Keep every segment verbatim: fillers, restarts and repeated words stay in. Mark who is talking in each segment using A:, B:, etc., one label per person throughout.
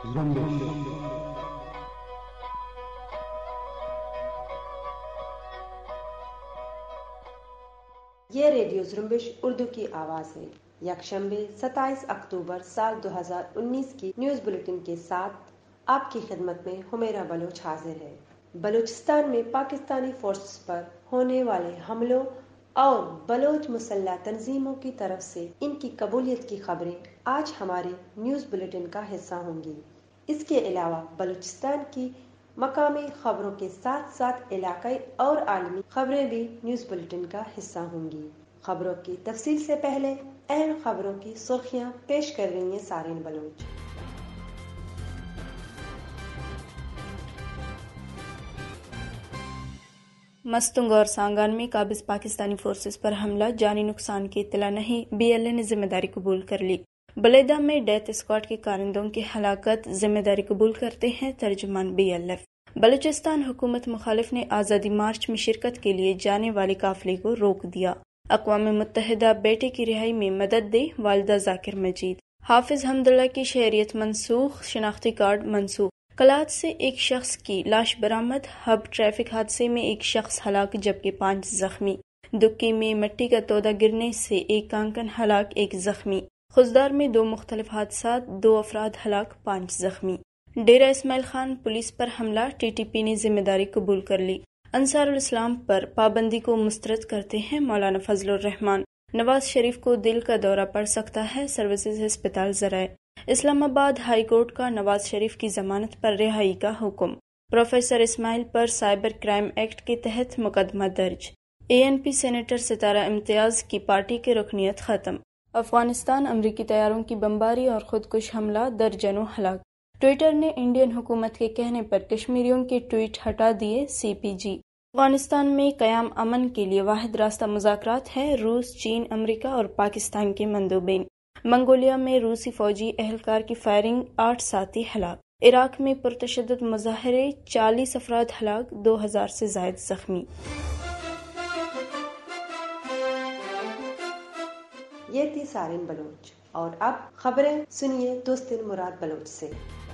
A: یہ ریڈیو زرمبش اردو کی آواز ہے۔ یکشنبے ستائیس اکتوبر سال دو ہزار انیس کی نیوز بلیٹن کے ساتھ آپ کی خدمت میں حمیرہ بلوچ حاضر ہے۔ بلوچستان میں پاکستانی فورسز پر ہونے والے حملوں اور بلوچ مسلح تنظیموں کی طرف سے ان کی قبولیت کی خبریں آج ہمارے نیوز بلیٹن کا حصہ ہوں گی۔ اس کے علاوہ بلوچستان کی مقامی خبروں کے ساتھ ساتھ علاقائی اور عالمی خبریں بھی نیوز بلیٹن کا حصہ ہوں گی۔ خبروں کی تفصیل سے پہلے اہم خبروں کی سرخیاں پیش کر رہی ہیں سارین بلوچ۔
B: مستنگ اور سانگان میں قابض پاکستانی فورسز پر حملہ، جانی نقصان کی اطلاع نہیں، بی ایل اے نے ذمہ داری قبول کر لی۔ بلیدہ میں ڈیتھ اسکواڈ کے کارندوں کی ہلاکت، ذمہ داری قبول کرتے ہیں ترجمان بی ایل ایف۔ بلوچستان حکومت مخالف نے آزادی مارچ میں شرکت کے لیے جانے والے قافلے کو روک دیا۔ اقوام متحدہ بیٹے کی رہائی میں مدد دے، والدہ ذاکر مجید۔ حافظ حمداللہ کی شہریت منسوخ، شناختی کارڈ منسوخ۔ کلات سے ایک شخص کی لاش برآمد، ہب ٹریفک حادثے میں ایک شخص ہلاک جبکہ پانچ زخمی۔ دکی میں مٹی کا تودہ گرنے سے ایک کانکن ہلاک، ایک زخمی۔ خزدار میں دو مختلف حادثات، دو افراد ہلاک، پانچ زخمی۔ ڈیرہ اسماعیل خان پولیس پر حملہ، ٹی ٹی پی نے ذمہ داری قبول کر لی۔ انصار الاسلام پر پابندی کو مسترد کرتے ہیں مولانا فضل الرحمان۔ نواز شریف کو دل کا دورہ پڑ سکتا ہے، سروسز ہسپتال ذرائع۔ اسلام آباد ہائی کورٹ کا نواز شریف کی ضمانت پر رہائی کا حکم۔ پروفیسر اسماعیل پر سائبر کرائم ایکٹ کے تحت مقدمہ درج۔ اے این پی سینیٹر ستارہ امتیاز کی پارٹی کی رکنیت ختم۔ افغانستان امریکی طیاروں کی بمباری اور خودکش حملہ، درجنوں ہلاک۔ ٹویٹر نے انڈین حکومت کے کہنے پر کشمیریوں کے ٹویٹ ہٹا دیے، سی پی جی۔ افغانستان میں قیام امن کے لیے واحد راستہ مذاکرات ہے، روس، چین، امریکہ اور پاکستان کے مندوبین۔ منگولیا میں روسی فوجی اہلکار کی فائرنگ، آٹھ ساتھی ہلاک۔ عراق میں پرتشدد مظاہرے، چالیس افراد ہلاک، دو ہزار سے زائد زخمی۔
A: یہ تھی سارین بلوچ، اور اب خبریں سنیے دوستن مراد بلوچ سے۔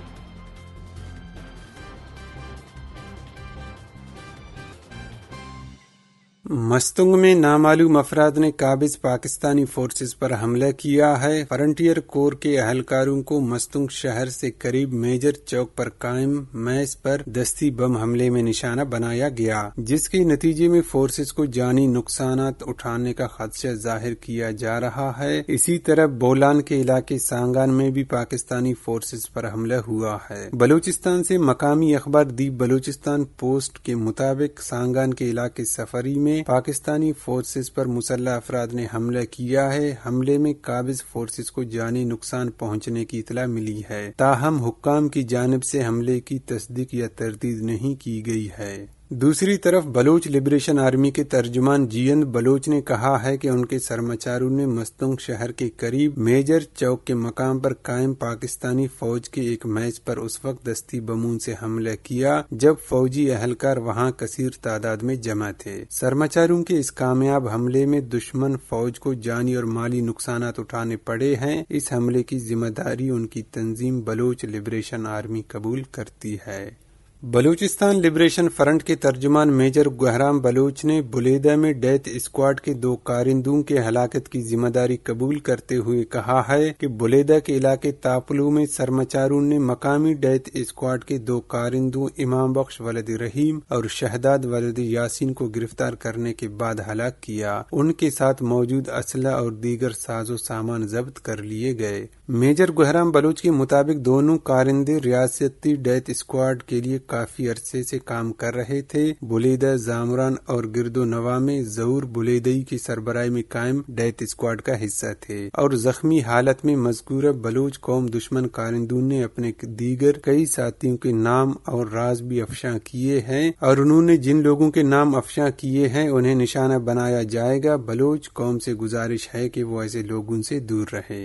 C: مستنگ میں نامعلوم افراد نے قابض پاکستانی فورسز پر حملہ کیا ہے۔ فرنٹیئر کور کے اہلکاروں کو مستنگ شہر سے قریب میجر چوک پر قائم میس پر دستی بم حملے میں نشانہ بنایا گیا، جس کے نتیجے میں فورسز کو جانی نقصانات اٹھانے کا خدشہ ظاہر کیا جا رہا ہے۔ اسی طرح بولان کے علاقے سانگان میں بھی پاکستانی فورسز پر حملہ ہوا ہے۔ بلوچستان سے مقامی اخبار دی بلوچستان پوسٹ کے مطابق سانگان کے علاقے سفری میں پاکستانی فورسز پر مسلح افراد نے حملہ کیا ہے۔ حملے میں قابض فورسز کو جانی نقصان پہنچنے کی اطلاع ملی ہے، تاہم حکام کی جانب سے حملے کی تصدیق یا تردید نہیں کی گئی ہے۔ دوسری طرف بلوچ لبریشن آرمی کے ترجمان جیند بلوچ نے کہا ہے کہ ان کے سرمچاروں نے مستنگ شہر کے قریب میجر چوک کے مقام پر قائم پاکستانی فوج کے ایک میچ پر اس وقت دستی بموں سے حملہ کیا جب فوجی اہلکار وہاں کثیر تعداد میں جمع تھے۔ سرمچاروں کے اس کامیاب حملے میں دشمن فوج کو جانی اور مالی نقصانات اٹھانے پڑے ہیں۔ اس حملے کی ذمہ داری ان کی تنظیم بلوچ لبریشن آرمی قبول کرتی ہے۔ بلوچستان لبریشن فرنٹ کے ترجمان میجر گہرام بلوچ نے بلیدہ میں ڈیتھ اسکواڈ کے دو کارندوں کے ہلاکت کی ذمہ داری قبول کرتے ہوئے کہا ہے کہ بلیدہ کے علاقے تاپلو میں سرمچاروں نے مقامی ڈیتھ اسکواڈ کے دو کارندوں امام بخش ولد رحیم اور شہداد ولد یاسین کو گرفتار کرنے کے بعد ہلاک کیا۔ ان کے ساتھ موجود اسلحہ اور دیگر ساز و سامان ضبط کر لیے گئے۔ میجر گہرام بلوچ کے مطابق دونوں کارندے ریاستی ڈیتھ اسکواڈ کے لیے کافی عرصے سے کام کر رہے تھے۔ بلیدہ، زامران اور گرد و نواح میں ظہور بلیدئی کی سربراہی میں قائم ڈیتھ اسکواڈ کا حصہ تھے، اور زخمی حالت میں مذکورہ بلوچ قوم دشمن کارندوں نے اپنے دیگر کئی ساتھیوں کے نام اور راز بھی افشاں کیے ہیں، اور انہوں نے جن لوگوں کے نام افشاں کیے ہیں انہیں نشانہ بنایا جائے گا۔ بلوچ قوم سے گزارش ہے کہ وہ ایسے لوگوں سے دور رہے۔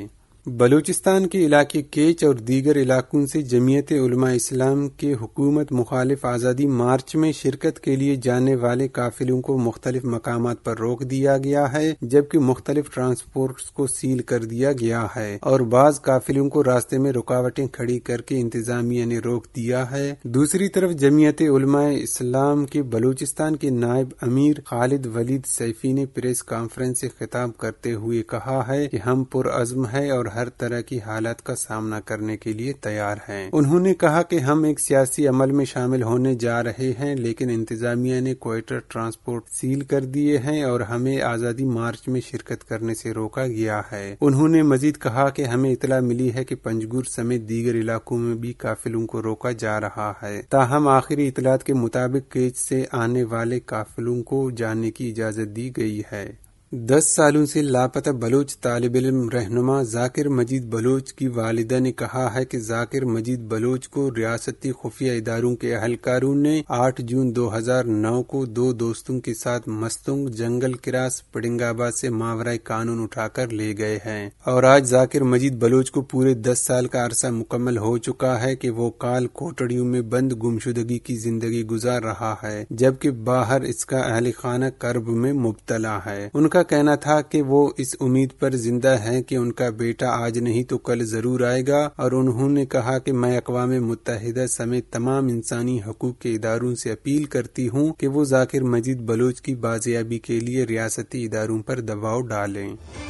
C: بلوچستان کے علاقے کیچ اور دیگر علاقوں سے جمعیت علماء اسلام کے حکومت مخالف آزادی مارچ میں شرکت کے لیے جانے والے قافلوں کو مختلف مقامات پر روک دیا گیا ہے، جبکہ مختلف ٹرانسپورٹس کو سیل کر دیا گیا ہے اور بعض قافلوں کو راستے میں رکاوٹیں کھڑی کر کے انتظامیہ نے روک دیا ہے۔ دوسری طرف جمعیت علماء اسلام کے بلوچستان کے نائب امیر خالد ولید سیفی نے پریس کانفرنس سے خطاب کرتے ہوئے کہا ہے کہ ہم پرعزم ہیں اور ہر طرح کی حالات کا سامنا کرنے کے لیے تیار ہیں۔ انہوں نے کہا کہ ہم ایک سیاسی عمل میں شامل ہونے جا رہے ہیں، لیکن انتظامیہ نے کوئٹہ ٹرانسپورٹ سیل کر دیے ہیں اور ہمیں آزادی مارچ میں شرکت کرنے سے روکا گیا ہے۔ انہوں نے مزید کہا کہ ہمیں اطلاع ملی ہے کہ پنجگور سمیت دیگر علاقوں میں بھی قافلوں کو روکا جا رہا ہے، تاہم آخری اطلاعات کے مطابق کیچ سے آنے والے قافلوں کو جانے کی اجازت دی گئی ہے۔ دس سالوں سے لاپتہ بلوچ طالب علم رہنما ذاکر مجید بلوچ کی والدہ نے کہا ہے کہ ذاکر مجید بلوچ کو ریاستی خفیہ اداروں کے اہلکاروں نے آٹھ جون دو ہزار نو کو دو دوستوں کے ساتھ مستنگ جنگل کراس پڑنگ آباد سے ماورائے قانون اٹھا کر لے گئے ہیں، اور آج ذاکر مجید بلوچ کو پورے دس سال کا عرصہ مکمل ہو چکا ہے کہ وہ کال کوٹڑیوں میں بند گمشدگی کی زندگی گزار رہا ہے، جبکہ باہر اس کا اہل خانہ کرب میں مبتلا ہے۔ ان کا کہنا تھا کہ وہ اس امید پر زندہ ہیں کہ ان کا بیٹا آج نہیں تو کل ضرور آئے گا، اور انہوں نے کہا کہ میں اقوام متحدہ سمیت تمام انسانی حقوق کے اداروں سے اپیل کرتی ہوں کہ وہ ذاکر مجید بلوچ کی بازیابی کے لیے ریاستی اداروں پر دباؤ ڈالیں۔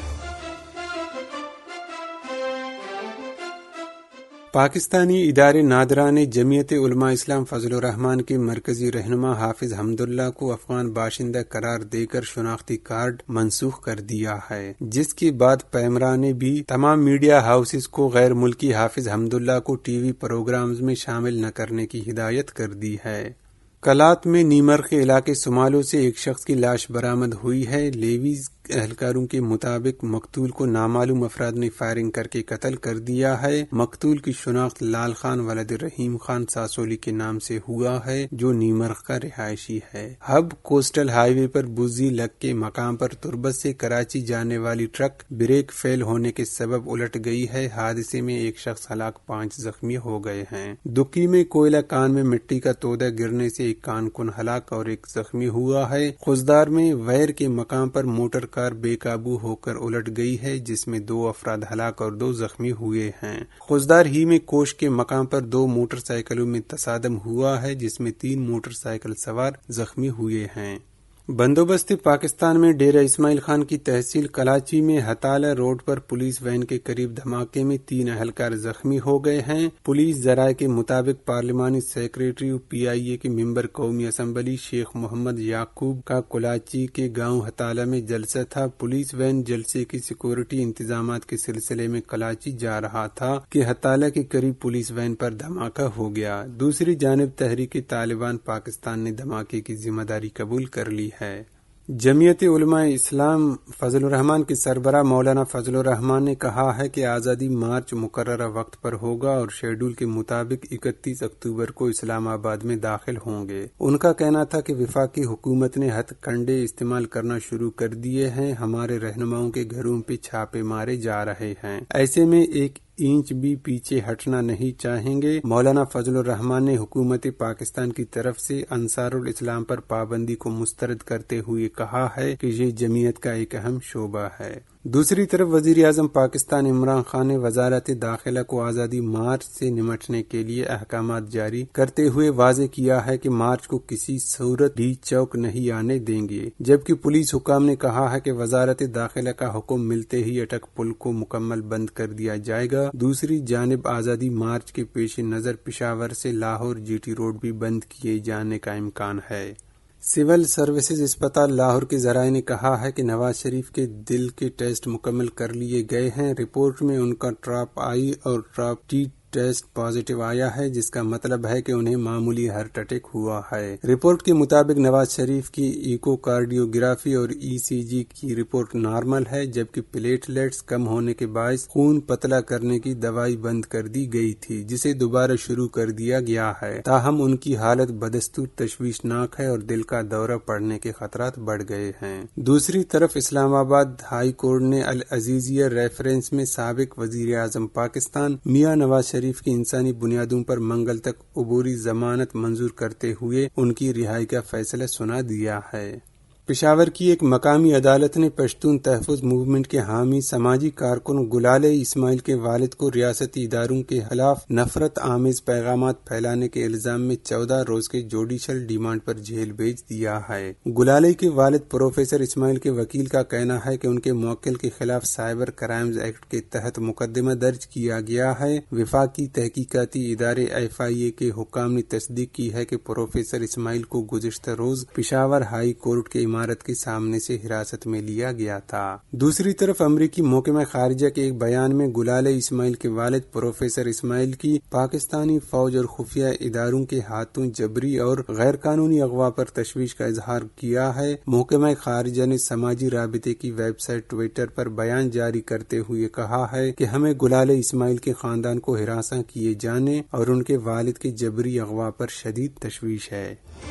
C: پاکستانی ادارے نادرا نے جمعیت علماء اسلام فضل الرحمان کے مرکزی رہنما حافظ حمداللہ کو افغان باشندہ قرار دے کر شناختی کارڈ منسوخ کر دیا ہے، جس کے بعد پیمرا نے بھی تمام میڈیا ہاؤسز کو غیر ملکی حافظ حمداللہ کو ٹی وی پروگرامز میں شامل نہ کرنے کی ہدایت کر دی ہے۔ کلات میں نیمرخ علاقے سمالو سے ایک شخص کی لاش برآمد ہوئی ہے۔ لیویز اہلکاروں کے مطابق مقتول کو نامعلوم افراد نے فائرنگ کر کے قتل کر دیا ہے۔ مقتول کی شناخت لال خان ولد رحیم خان ساسولی کے نام سے ہوا ہے، جو نیمرخ کا رہائشی ہے۔ ہب کوسٹل ہائی وے پر بوزی لگ کے مقام پر تربت سے کراچی جانے والی ٹرک بریک فیل ہونے کے سبب الٹ گئی ہے۔ حادثے میں ایک شخص ہلاک، پانچ زخمی ہو گئے ہیں۔ دکی میں کوئلہ کان میں مٹی کا تودہ گرنے سے ایک کان کن ہلاک اور ایک زخمی ہوا ہے۔ خزدار میں ویر کے مقام پر موٹر کار بے قابو ہو کر الٹ گئی ہے، جس میں دو افراد ہلاک اور دو زخمی ہوئے ہیں۔ خزدار ہی میں کوش کے مقام پر دو موٹر سائیکلوں میں تصادم ہوا ہے، جس میں تین موٹر سائیکل سوار زخمی ہوئے ہیں۔ بندوبست پاکستان میں ڈیرہ اسماعیل خان کی تحصیل کلاچی میں ہتالہ روڈ پر پولیس وین کے قریب دھماکے میں تین اہلکار زخمی ہو گئے ہیں۔ پولیس ذرائع کے مطابق پارلیمانی سیکریٹری پی آئی اے کے ممبر قومی اسمبلی شیخ محمد یعقوب کا کلاچی کے گاؤں ہتالہ میں جلسہ تھا۔ پولیس وین جلسے کی سیکورٹی انتظامات کے سلسلے میں کلاچی جا رہا تھا کہ ہتالہ کے قریب پولیس وین پر دھماکہ ہو گیا۔ دوسری جانب تحریک طالبان پاکستان نے دھماکے کی ذمہ داری قبول کر لی ہے۔ جمعیت علماء اسلام فضل الرحمان کے سربراہ مولانا فضل الرحمان نے کہا ہے کہ آزادی مارچ مقررہ وقت پر ہوگا اور شیڈول کے مطابق اکتیس اکتوبر کو اسلام آباد میں داخل ہوں گے۔ ان کا کہنا تھا کہ وفاقی حکومت نے ہتھ کنڈے استعمال کرنا شروع کر دیے ہیں، ہمارے رہنماؤں کے گھروں پہ چھاپے مارے جا رہے ہیں، ایسے میں ایک انچ بھی پیچھے ہٹنا نہیں چاہیں گے۔ مولانا فضل الرحمان نے حکومت پاکستان کی طرف سے انصار الاسلام پر پابندی کو مسترد کرتے ہوئے کہا ہے کہ یہ جمعیت کا ایک اہم شعبہ ہے۔ دوسری طرف وزیر اعظم پاکستان عمران خان نے وزارت داخلہ کو آزادی مارچ سے نمٹنے کے لیے احکامات جاری کرتے ہوئے واضح کیا ہے کہ مارچ کو کسی صورت بھی چوک نہیں آنے دیں گے، جبکہ پولیس حکام نے کہا ہے کہ وزارت داخلہ کا حکم ملتے ہی اٹک پل کو مکمل بند کر دیا جائے گا۔ دوسری جانب آزادی مارچ کے پیش نظر پشاور سے لاہور جی ٹی روڈ بھی بند کیے جانے کا امکان ہے۔ سول سروسز اسپتال لاہور کے ذرائع نے کہا ہے کہ نواز شریف کے دل کے ٹیسٹ مکمل کر لیے گئے ہیں۔ رپورٹ میں ان کا ٹراپ آئی اور ٹراپ ٹی ٹیسٹ پازیٹیو آیا ہے، جس کا مطلب ہے کہ انہیں معمولی ہارٹ اٹیک ہوا ہے۔ رپورٹ کے مطابق نواز شریف کی ایکو کارڈیوگرافی اور ای سی جی کی رپورٹ نارمل ہے، جبکہ پلیٹلیٹس کم ہونے کے باعث خون پتلا کرنے کی دوائی بند کر دی گئی تھی، جسے دوبارہ شروع کر دیا گیا ہے۔ تاہم ان کی حالت بدستور تشویشناک ہے اور دل کا دورہ پڑنے کے خطرات بڑھ گئے ہیں۔ دوسری طرف اسلام آباد ہائی کورٹ نے العزیزیہ ریفرنس میں سابق وزیر اعظم پاکستان میاں نواز شریف کی انسانی بنیادوں پر منگل تک عبوری ضمانت منظور کرتے ہوئے ان کی رہائی کا فیصلہ سنا دیا ہے۔ پشاور کی ایک مقامی عدالت نے پشتون تحفظ موومنٹ کے حامی سماجی کارکن گلالے اسماعیل کے والد کو ریاستی اداروں کے خلاف نفرت آمیز پیغامات پھیلانے کے الزام میں چودہ روز کے جوڈیشل ڈیمانڈ پر جیل بھیج دیا ہے۔ گلالے کے والد پروفیسر اسماعیل کے وکیل کا کہنا ہے کہ ان کے موکل کے خلاف سائبر کرائمز ایکٹ کے تحت مقدمہ درج کیا گیا ہے۔ وفاقی تحقیقاتی ادارے ایف آئی اے کے حکام نے تصدیق کی ہے کہ پروفیسر اسماعیل کو گزشتہ روز پشاور ہائی کورٹ کے عمارت کے سامنے سے حراست میں لیا گیا تھا۔ دوسری طرف امریکی محکمہ خارجہ کے ایک بیان میں گلالے اسماعیل کے والد پروفیسر اسماعیل کی پاکستانی فوج اور خفیہ اداروں کے ہاتھوں جبری اور غیر قانونی اغوا پر تشویش کا اظہار کیا ہے۔ محکمہ خارجہ نے سماجی رابطے کی ویب سائٹ ٹویٹر پر بیان جاری کرتے ہوئے کہا ہے کہ ہمیں گلالے اسماعیل کے خاندان کو ہراساں کیے جانے اور ان کے والد کے جبری اغوا پر شدید تشویش ہے۔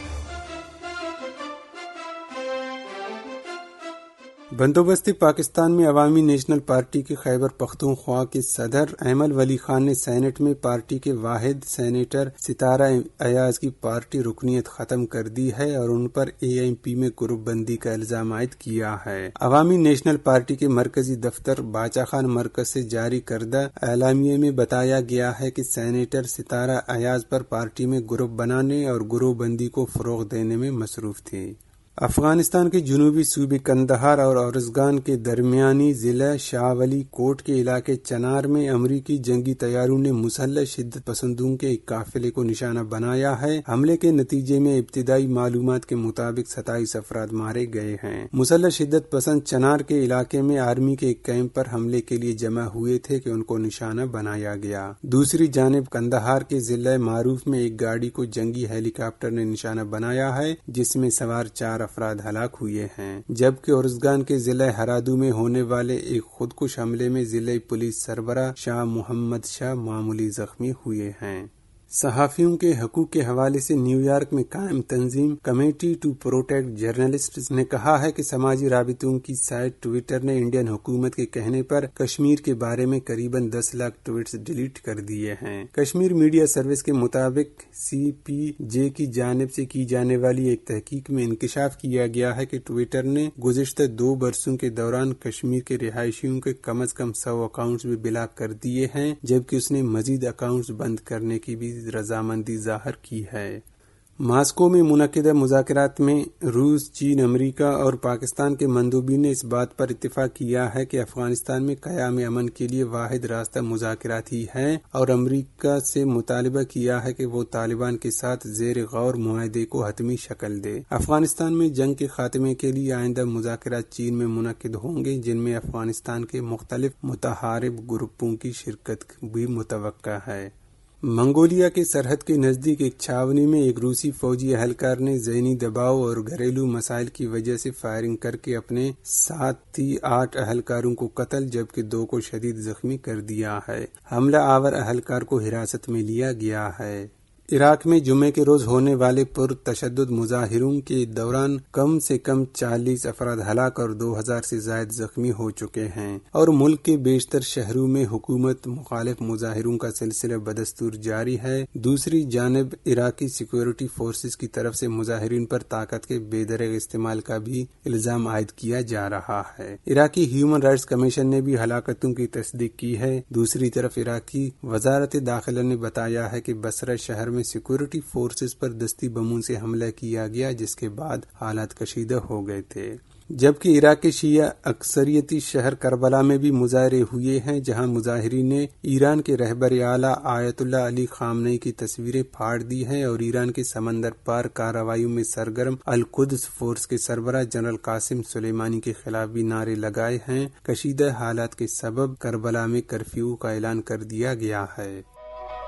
C: بندوبستی پاکستان میں عوامی نیشنل پارٹی کے خیبر پختونخوا کے صدر ایمل ولی خان نے سینیٹ میں پارٹی کے واحد سینیٹر ستارہ ایاز کی پارٹی رکنیت ختم کر دی ہے اور ان پر اے ایم پی میں گروپ بندی کا الزام عائد کیا ہے۔ عوامی نیشنل پارٹی کے مرکزی دفتر باچا خان مرکز سے جاری کردہ اعلامیے میں بتایا گیا ہے کہ سینیٹر ستارہ ایاز پر پارٹی میں گروپ بنانے اور گروپ بندی کو فروغ دینے میں مصروف تھی۔ افغانستان کے جنوبی صوبے کندہار اور ارزگان کے درمیانی ضلع شاہ ولی کوٹ کے علاقے چنار میں امریکی جنگی طیاروں نے مسلح شدت پسندوں کے ایک قافلے کو نشانہ بنایا ہے۔ حملے کے نتیجے میں ابتدائی معلومات کے مطابق ستائیس افراد مارے گئے ہیں۔ مسلح شدت پسند چنار کے علاقے میں آرمی کے ایک کیمپ پر حملے کے لیے جمع ہوئے تھے کہ ان کو نشانہ بنایا گیا۔ دوسری جانب کندہار کے ضلع معروف میں ایک گاڑی کو جنگی ہیلی کاپٹر نے نشانہ بنایا ہے، جس میں سوار چار افراد ہلاک ہوئے ہیں، جبکہ ارزگان کے ضلع ہرادو میں ہونے والے ایک خودکش حملے میں ضلع پولیس سربراہ شاہ محمد شاہ معمولی زخمی ہوئے ہیں۔ صحافیوں کے حقوق کے حوالے سے نیو یارک میں قائم تنظیم کمیٹی ٹو پروٹیکٹ جرنلسٹس نے کہا ہے کہ سماجی رابطوں کی سائٹ ٹویٹر نے انڈین حکومت کے کہنے پر کشمیر کے بارے میں قریباً دس لاکھ ٹویٹس ڈیلیٹ کر دیے ہیں۔ کشمیر میڈیا سروس کے مطابق سی پی جے کی جانب سے کی جانے والی ایک تحقیق میں انکشاف کیا گیا ہے کہ ٹویٹر نے گزشتہ دو برسوں کے دوران کشمیر کے رہائشیوں کے کم از کم سو اکاؤنٹس بھی بلاک کر دیے ہیں، جبکہ اس نے مزید اکاؤنٹس بند کرنے کی بھی رضامندی ظاہر کی ہے۔ ماسکو میں منعقدہ مذاکرات میں روس، چین، امریکہ اور پاکستان کے مندوبین نے اس بات پر اتفاق کیا ہے کہ افغانستان میں قیام امن کے لیے واحد راستہ مذاکرات ہی ہے، اور امریکہ سے مطالبہ کیا ہے کہ وہ طالبان کے ساتھ زیر غور معاہدے کو حتمی شکل دے۔ افغانستان میں جنگ کے خاتمے کے لیے آئندہ مذاکرات چین میں منعقد ہوں گے، جن میں افغانستان کے مختلف متحارب گروپوں کی شرکت بھی متوقع ہے۔ منگولیا کے سرحد کے نزدیک ایک چھاونی میں ایک روسی فوجی اہلکار نے ذہنی دباؤ اور گھریلو مسائل کی وجہ سے فائرنگ کر کے اپنے ساتھی آٹھ اہلکاروں کو قتل جبکہ دو کو شدید زخمی کر دیا ہے۔ حملہ آور اہلکار کو حراست میں لیا گیا ہے۔ عراق میں جمعے کے روز ہونے والے پر تشدد مظاہروں کے دوران کم سے کم چالیس افراد ہلاک اور دو ہزار سے زائد زخمی ہو چکے ہیں، اور ملک کے بیشتر شہروں میں حکومت مخالف مظاہروں کا سلسلہ بدستور جاری ہے۔ دوسری جانب عراقی سیکورٹی فورسز کی طرف سے مظاہرین پر طاقت کے بے دریغ استعمال کا بھی الزام عائد کیا جا رہا ہے۔ عراقی ہیومن رائٹس کمیشن نے بھی ہلاکتوں کی تصدیق کی ہے۔ دوسری طرف عراقی وزارت داخلہ نے بتایا ہے کہ بصرہ شہر میں سیکورٹی فورسز پر دستی بموں سے حملہ کیا گیا، جس کے بعد حالات کشیدہ ہو گئے تھے، جبکہ عراق کے شیعہ اکثریتی شہر کربلا میں بھی مظاہرے ہوئے ہیں، جہاں مظاہرین نے ایران کے رہبر اعلیٰ آیت اللہ علی خامنئی کی تصویریں پھاڑ دی ہیں اور ایران کے سمندر پار کارروائیوں میں سرگرم القدس فورس کے سربراہ جنرل قاسم سلیمانی کے خلاف بھی نعرے لگائے ہیں۔ کشیدہ حالات کے سبب کربلا میں کرفیو کا اعلان کر دیا گیا ہے۔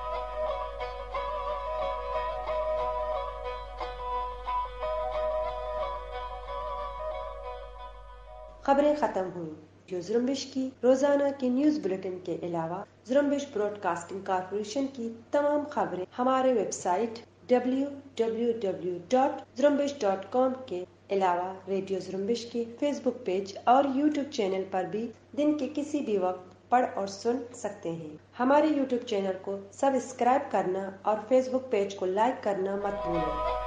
A: خبریں ختم ہوئیں۔ جو زرمبش کی روزانہ کی نیوز بلیٹن کے علاوہ زرمبش براڈ کاسٹنگ کارپوریشن کی تمام خبریں ہمارے website W W W dot Zrumbesh dot com کے علاوہ ریڈیو زرمبش کے فیس بک پیج اور یوٹیوب چینل پر بھی دن کے کسی بھی وقت پڑھ اور سن سکتے ہیں۔ ہمارے یوٹیوب چینل کو سبسکرائب کرنا اور فیس بک پیج کو لائک کرنا مت بھولیں۔